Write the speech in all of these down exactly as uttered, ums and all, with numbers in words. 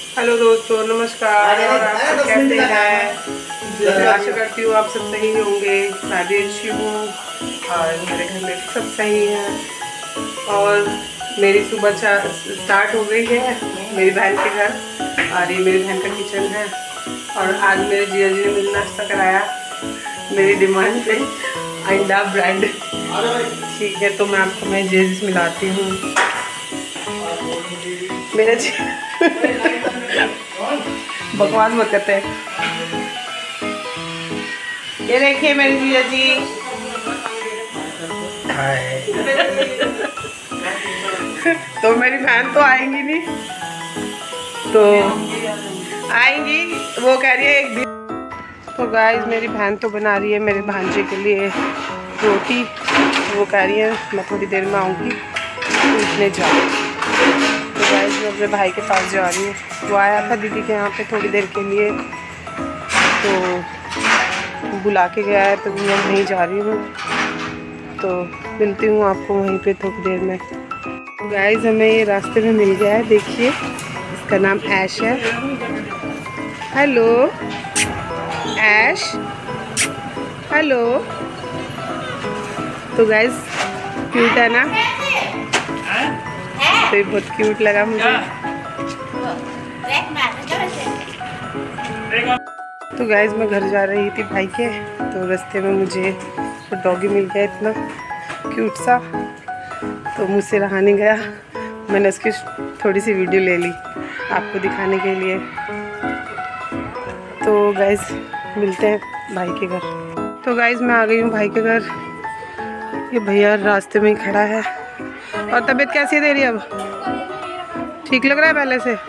Hello दोस्तों, नमस्कार। और आप सब कैसे हैं? मैं आशा करती हूँ आप सब सही होंगे। मैं भी अच्छी हूँ और मेरे घर में सब सही हैं। और मेरी सुबह स्टार्ट हो गई है मेरी बहन के घर, और ये मेरी बहन का किचन है। और आज मेरे जिया जी ने मुझे नाश्ता कराया मेरी डिमांड पे, अंडा ब्रेड। ठीक है, तो मैं आपको मैं जीजा मिलाती हूँ। मेरे जी बकवास मत करते हैं। ये देखिए मेरे जीजा जी। तो मेरी बहन तो आएंगी नहीं, तो आएंगी, वो कह रही है एक दिन। तो गाइस मेरी बहन तो बना रही है मेरे भांजे के लिए रोटी। वो कह रही है मैं थोड़ी देर में आऊँगी, पूछने जाओ। तो गाइस मैं अपने भाई के पास जा रही हूँ। वो आया था दीदी के यहाँ पे थोड़ी देर के लिए, तो बुला के गया है, तो मैं वहीं जा रही हूँ। तो मिलती हूँ आपको वहीं पे थोड़ी देर में। गाइस हमें ये रास्ते में मिल गया है, देखिए इसका नाम ऐश है। Hello Ash, hello. तो गाइस क्यूट है ना? तो ये बहुत क्यूट लगा मुझे। तो गाइस मैं घर जा रही थी भाई के, तो रास्ते में मुझे तो डॉगी मिल गया इतना क्यूट सा, तो मुझसे रहा नहीं गया। मैंने उसकी थोड़ी सी वीडियो ले ली आपको दिखाने के लिए। तो गाइस मिलते हैं भाई के घर। तो गाइस मैं आ गई हूँ भाई के घर। ये भैया रास्ते में ही खड़ा है। और तबीयत कैसी है तेरी? अब ठीक लग रहा है पहले से?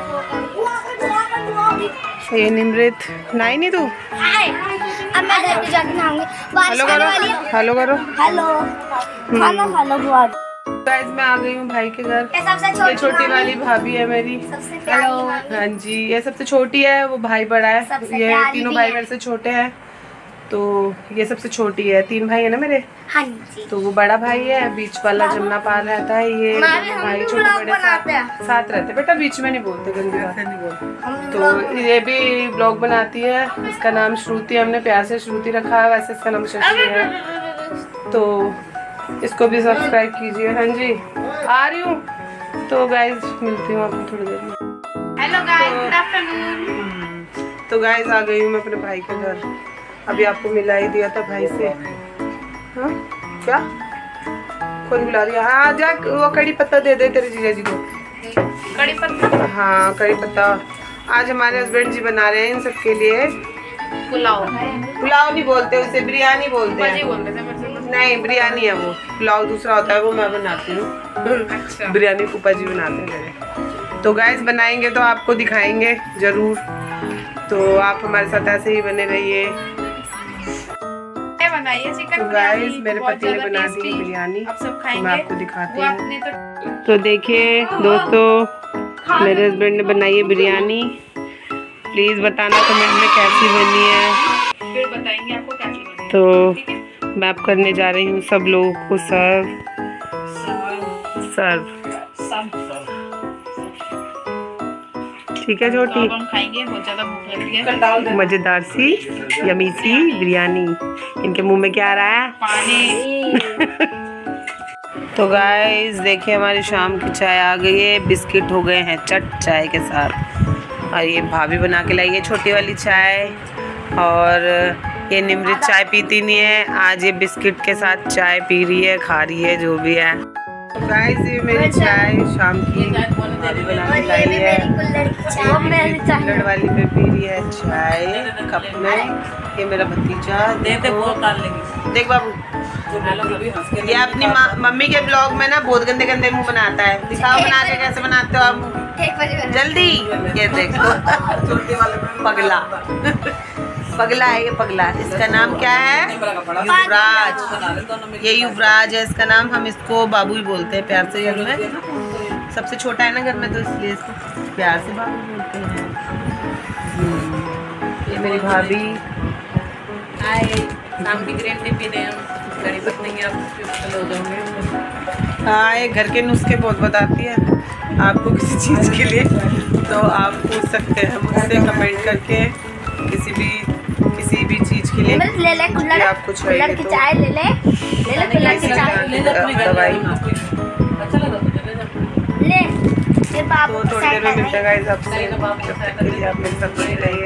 ये निमृत नहाई नहीं तू? अब मैं घर पे जाके नहाऊंगी। हेलो करो, हेलो करो, हेलो खाना खा लो। गाइस मैं आ गई हूँ भाई के घर। ये छोटी वाली भाभी है मेरी। हेलो। हाँ जी, ये सबसे छोटी है, वो भाई बड़ा है। ये तीनों भाई मेरे से छोटे हैं। तो ये सबसे छोटी है। तीन भाई है ना मेरे। हाँ जी। तो वो बड़ा भाई है, बीच वाला जमुना पार रहता है। ये भाई छोटे बड़े साथ साथ रहते। बेटा बीच में नहीं बोलते, गंदी बात नहीं बोलते। तो ये भी ब्लॉग बनाती है। इसका नाम श्रुति, हमने प्यार से श्रुति रखा है, वैसे इसका नाम शशि है। तो इसको भी सब्सक्राइब कीजिए। हाँ जी आ रही हूँ। तो गाइज मिलती हूँ आपको थोड़ी देर में। Hello guys, good afternoon. तो गाइज आ गई हूँ मैं अपने भाई के घर। अभी आपको मिला ही दिया था भाई से। हाँ क्या कौन बुला रही है? हाँ जा, वो कड़ी पत्ता दे दे तेरे जीजा जी को। कड़ी पत्ता? हाँ कड़ी पत्ता। आज हमारे हस्बैंड जी बना रहे हैं इन सबके लिए पुलाव। पुलाव नहीं बोलते उसे, बिरयानी बोलते हैं। नहीं बिरयानी है वो, पुलाव दूसरा होता है, वो मैं बनाती हूँ। अच्छा। बिरयानी फूफा जी बनाते हैं मेरे। तो गाइस बनाएंगे तो आपको दिखाएंगे जरूर। तो आप हमारे साथ ऐसे ही बने रहिए। तो गाइस मेरे पति ने बना दी बिरयानी, तो मैं आपको दिखाती हूँ। तो देखिए दोस्तों, मेरे हस्बैंड ने बनाई है बिरयानी। प्लीज़ बताना कमेंट में कैसी बनी है, फिर बताएंगे आपको कैसी बनी। तो मैं अब करने जा रही हूँ सब लोगों को सर्व सर्व ठीक है छोटी। हम खाएंगे, बहुत ज़्यादा भूख लगी है। मज़ेदार सी यमी सी बिरयानी। इनके मुंह में क्या आ रहा है? पानी। तो गाइस देखिए हमारी शाम की चाय आ गई है। बिस्किट हो गए हैं चट चाय के साथ। और ये भाभी बना के लाई है छोटी वाली चाय। और ये निमृत चाय पीती नहीं है, आज ये बिस्किट के साथ चाय पी रही है, खा रही है, जो भी है। तो गाइस ये मेरी चाय शाम की भाभी बना के लाई है। कुल्हड़ वाली में पी रही है चाय कप में। ये मेरा भतीजा देख बाबू, ये अपनी मम्मी के ब्लॉग में ना बहुत गंदे गंदे मुंह बनाता है। दिखाओ बना के कैसे बनाते हो आप जल्दी। ये देखो पगला पगला है ये पगला। इसका नाम क्या है? युवराज। ये युवराज है इसका नाम। हम इसको बाबू ही बोलते हैं प्यार से। घर में सबसे छोटा है ना घर में, तो इसलिए इसको प्यार से बाबू बोलते हैं। ये मेरी भाभी। शाम की ग्रीन टी पी रहे हैं, कड़ी पत्ता नहीं आप हो जाओगे। हाँ ये घर के नुस्खे बहुत बताती है आपको किसी चीज़ के लिए। तो आप पूछ सकते हैं मुझसे कमेंट करके किसी भी किसी भी चीज़ के लिए। ले ले कुल्हड़, आपको चाहिए की चाय ले ले, ले ले कुल्हड़ की चाय, दवाई अच्छा लगा तो ले जा। ले फिर बाप तो थोड़ी देर में मिलते हैं गाइस आपसे। जब तक के लिए आप मेरे साथ बने रहिए।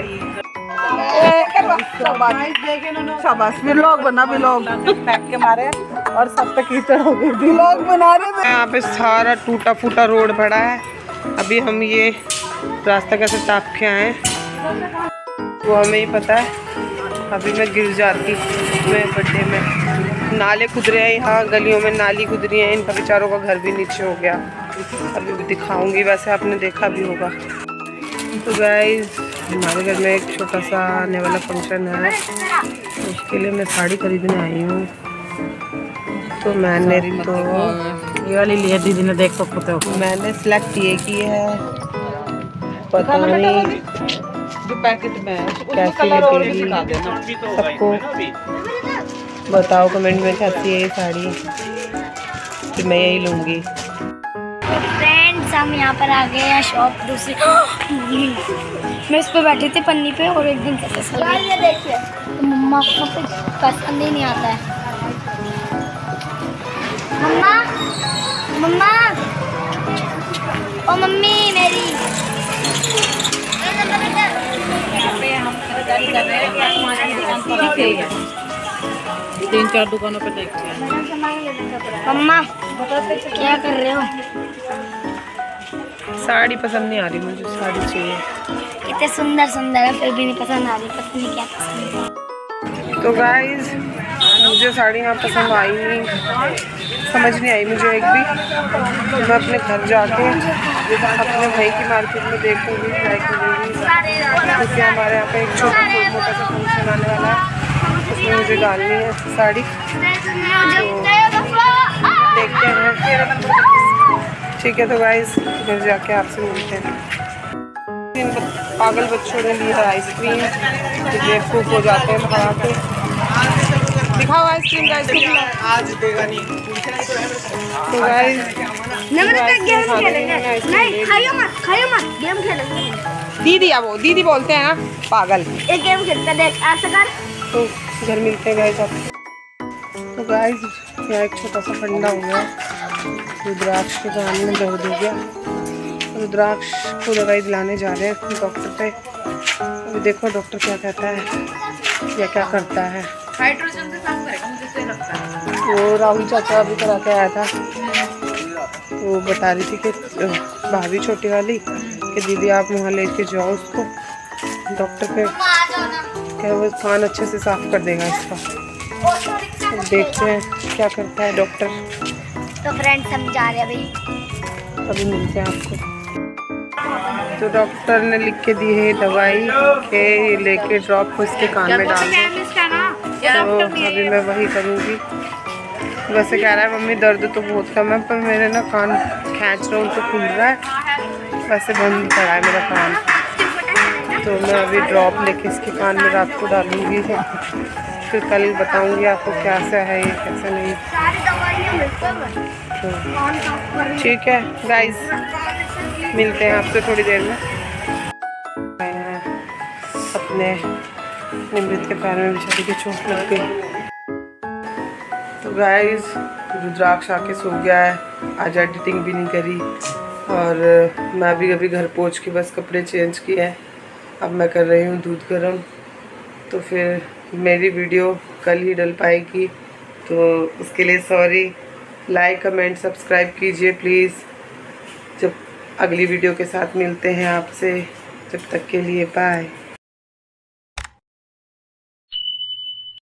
शाबाश व्लॉग बना, व्लॉग फेंक के मारे और सब पे कीचड़ हो गई, व्लॉग बना रहे थे। यहाँ पे सारा टूटा फूटा रोड पड़ा है। अभी हम ये रास्ता कैसे टाप के आए वो हमें ही पता है। अभी मैं गिर जाती मैं गड्ढे में। नाले खुद रहे हैं यहाँ, गलियों में नाली खुद रही है। इनका बेचारों का घर भी नीचे हो गया। अभी भी दिखाऊंगी, वैसे आपने देखा भी होगा। तो गाइस हमारे घर में एक छोटा सा आने वाला फंक्शन है, उसके लिए मैं साड़ी खरीदने आई हूँ। तो मैंने तो ये वाली लिए दीदी ने, देख सकते हो मैंने सिलेक्ट ये की है, पता नहीं जो पैकेट में कैसी लगेगी। सबको बताओ कमेंट में कैसी है ये साड़ी, कि मैं यही लूँगी। फ्रेंड्स हम यहाँ पर आ गए हैं शॉप दूसरी। मैं इस पे बैठी थी पन्नी पे और एक दिन से फिसल गई। ये देखिए तो मम्मा को कुछ पसंद ही नहीं आता है। मम्मा मम्मा ओ मम्मी मेरी। हम खरीदारी कर रहे हैं तीन चार दुकानों पे देखते हैं। मम्मा क्या कर रहे हो? साड़ी पसंद नहीं आ रही मुझे, साड़ी चाहिए। इतने सुंदर सुंदर है फिर भी नहीं पसंद आ रही, पता नहीं क्या पसंद है। तो गाइस मुझे साड़ी यहाँ पसंद आई नहीं, समझ नहीं आई मुझे एक भी। तो मैं अपने घर जाके अपने भाई की मार्केट में देखूँगी, ट्राई करूँगी, क्योंकि हमारे यहाँ पे एक छोटा मोटा सा फंक्शन आने वाला है, उसमें मुझे डालनी है साड़ी। तो देखते हैं, ठीक है। तो गाइस घर जाके आपसे मिलते हैं। इन पागल बच्चों ने ली है आइसक्रीम, बेवकूफ़ हो जाते हैं खा के। दिखाओ आइसक्रीम गाइस, आज देगा नहीं। तो गाइस गेम खेलेंगे, नहीं खाइयो मत, खाइयो मत, गेम खेलेंगे। दीदी आ वो दीदी बोलते हैं ना पागल। एक गेम खेलते देख, ऐसा कर। तो घर मिलते हैं गाइस आपसे। तो गाइस यहाँ एक छोटा सा फंडा हो गया, रुद्राक्ष के कान में दर्द हो गया। रुद्राक्ष को दवाई दिलाने जा रहे हैं डॉक्टर पे। अभी देखो डॉक्टर क्या कहता है या क्या करता है। हाइड्रोजन से साफ करेगा मुझे तो लगता है। वो राहुल चाचा अभी करा के आया था, वो बता रही थी कि भाभी छोटी वाली कि दीदी आप वहाँ लेके जाओ उसको डॉक्टर पे, क्या वो कान अच्छे से साफ कर देगा इसका। तो देखते हैं क्या करता है डॉक्टर। तो फ्रेंड्स हम जा रहे हैं अभी, अभी मिलते हैं आपको। तो डॉक्टर ने लिख के दी है दवाई के लेके ड्रॉप को इसके कान में डाल दो। तो अभी मैं वही करूँगी। वैसे कह रहा है मम्मी दर्द तो बहुत कम है, पर मेरे ना कान खींच रहा हूँ तो खुल रहा है, वैसे बंद पड़ा है मेरा कान। तो मैं अभी ड्रॉप लेके इसके कान में रात को डालूँगी, फिर कल बताऊँगी आपको कैसा है ये कैसा नहीं। तो ठीक है गाइस, मिलते हैं आपसे थोड़ी देर में। अपने निमृत के पैर में बेचारी की चोट लग गई। तो गाइस रुद्राक्ष आके सो गया है, आज एडिटिंग भी नहीं करी, और मैं अभी अभी घर पहुंच के बस कपड़े चेंज किए हैं। अब मैं कर रही हूँ दूध गर्म, तो फिर मेरी वीडियो कल ही डल पाएगी, तो उसके लिए सॉरी। लाइक कमेंट सब्सक्राइब कीजिए प्लीज़। जब अगली वीडियो के साथ मिलते हैं आपसे, जब तक के लिए बाय।